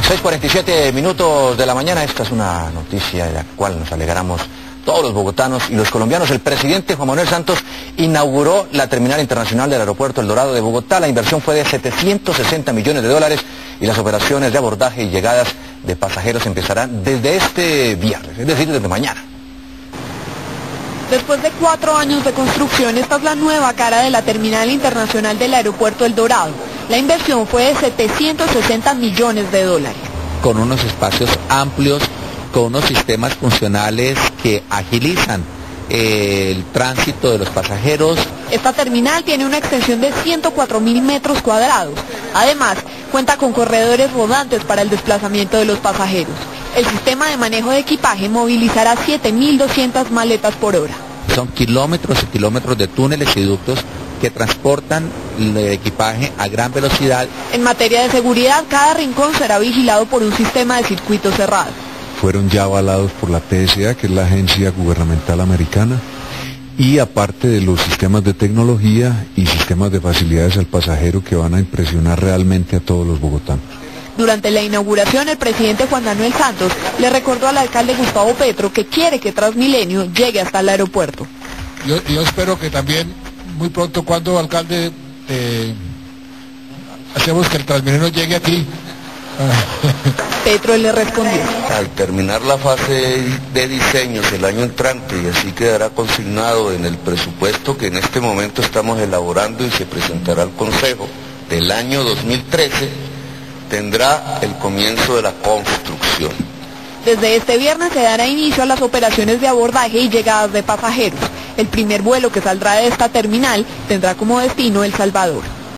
6:47 minutos de la mañana. Esta es una noticia de la cual nos alegramos todos los bogotanos y los colombianos. El presidente Juan Manuel Santos inauguró la terminal internacional del aeropuerto El Dorado de Bogotá. La inversión fue de 760 millones de dólares y las operaciones de abordaje y llegadas de pasajeros empezarán desde este viernes, es decir, desde mañana. Después de 4 años de construcción, esta es la nueva cara de la terminal internacional del aeropuerto El Dorado. La inversión fue de 760 millones de dólares. Con unos espacios amplios, con unos sistemas funcionales que agilizan el tránsito de los pasajeros. Esta terminal tiene una extensión de 104.000 metros cuadrados. Además, cuenta con corredores rodantes para el desplazamiento de los pasajeros. El sistema de manejo de equipaje movilizará 7.200 maletas por hora. Son kilómetros y kilómetros de túneles y ductos que transportan el equipaje a gran velocidad. En materia de seguridad, cada rincón será vigilado por un sistema de circuito cerrado. Fueron ya avalados por la TSA, que es la agencia gubernamental americana, y aparte de los sistemas de tecnología y sistemas de facilidades al pasajero que van a impresionar realmente a todos los bogotanos. Durante la inauguración, el presidente Juan Manuel Santos le recordó al alcalde Gustavo Petro que quiere que Transmilenio llegue hasta el aeropuerto. Yo espero que también muy pronto, cuando alcalde, hacemos que el Transmilenio llegue aquí. Petro le respondió: al terminar la fase de diseños el año entrante, y así quedará consignado en el presupuesto que en este momento estamos elaborando y se presentará al Consejo del año 2013, tendrá el comienzo de la construcción. Desde este viernes se dará inicio a las operaciones de abordaje y llegadas de pasajeros. El primer vuelo que saldrá de esta terminal tendrá como destino El Salvador.